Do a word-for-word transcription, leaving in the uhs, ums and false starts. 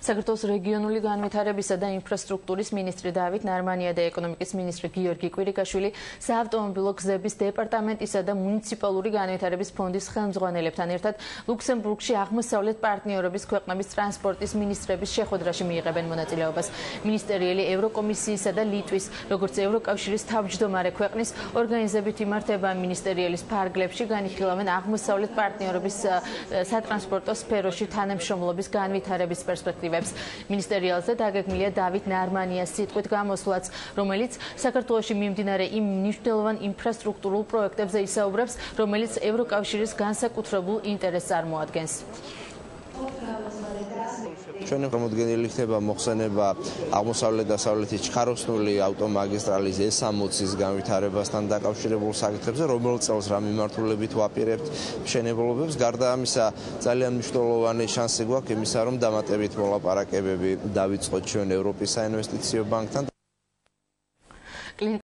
საქართველოს რეგიონული განვითარებისა და ინფრასტრუქტურის მინისტრი დავით ნარმანია და ეკონომიკის მინისტრი გიორგი კვირიკაშვილი საავტომობილო გზების დეპარტამენტისა და მუნიციპალური განვითარების ფონდის ხელმძღვანელებთან ერთად ლუქსემბურგში აღმოსავლეთ პარტნიორობის ქვეყნების ტრანსპორტის მინისტრების შეხვედრაში მიიღებენ მონაწილეობას. მინისტერიელი ევროკომისიისა და ლიტვის, როგორც ევროკავშირის თავმჯდომარე ქვეყნის ორგანიზებით იმართება მინისტერიელის ფარგლებში განიხილავენ აღმოსავლეთ პარტნიორობის სატრანსპორტო სფეროში თანამშრომლობის განვითარების პერსპექტივებს. მინისტერიალზე დაგეგმილია დავით ნარმანიას სიტყვით გამოსვლაც, რომელიც საქართველოში მიმდინარე იმ მნიშვნელოვან ინფრასტრუქტურულ პროექტებზე ისაუბრებს, რომელიც ევროკავშირის განსაკუთრებულ ინტერესს წარმოადგენს. ჩვენი პრომოდგენილი ხდება მოხსენება აღმოსავლეთ დასავლეთის ჩხაროსნული ავტომაგისტრალის ეს სამოცის განვითარებასთან დაკავშირებულ საკითხებზე, რომელ წელს რა მიმართულებით ვაპირებთ მშენებლობებს. გარდა ამისა, ძალიან მნიშვნელოვანი შანსი გვაქვს იმისა, რომ დამატებით მოლაპარაკებები დავიწყოთ ჩვენ ევროპის საინვესტიციო ბანკთან.